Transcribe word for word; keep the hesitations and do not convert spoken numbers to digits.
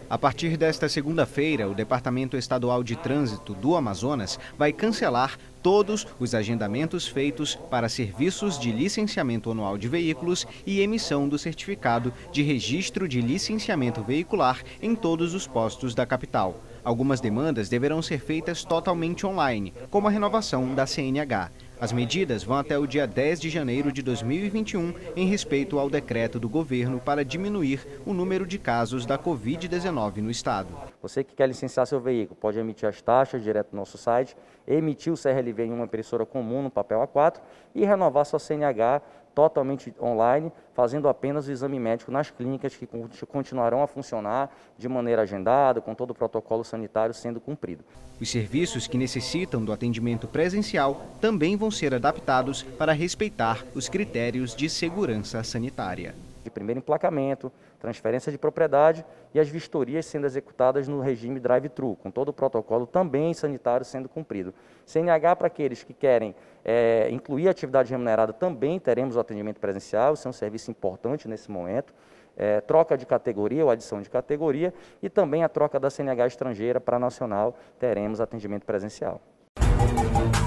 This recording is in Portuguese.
A partir desta segunda-feira, o Departamento Estadual de Trânsito do Amazonas vai cancelar todos os agendamentos feitos para serviços de licenciamento anual de veículos e emissão do certificado de registro de licenciamento veicular em todos os postos da capital. Algumas demandas deverão ser feitas totalmente online, como a renovação da C N H. As medidas vão até o dia dez de janeiro de dois mil e vinte e um, em respeito ao decreto do governo para diminuir o número de casos da Covid dezenove no estado. Você que quer licenciar seu veículo pode emitir as taxas direto no nosso site, emitir o C R L V em uma impressora comum no papel A quatro e renovar sua C N H totalmente online, fazendo apenas o exame médico nas clínicas que continuarão a funcionar de maneira agendada, com todo o protocolo sanitário sendo cumprido. Os serviços que necessitam do atendimento presencial também vão ser adaptados para respeitar os critérios de segurança sanitária. De primeiro emplacamento, transferência de propriedade e as vistorias sendo executadas no regime drive-thru, com todo o protocolo também sanitário sendo cumprido. C N H para aqueles que querem é, incluir a atividade remunerada, também teremos o atendimento presencial, isso é um serviço importante nesse momento. É, troca de categoria ou adição de categoria e também a troca da C N H estrangeira para a nacional, teremos atendimento presencial.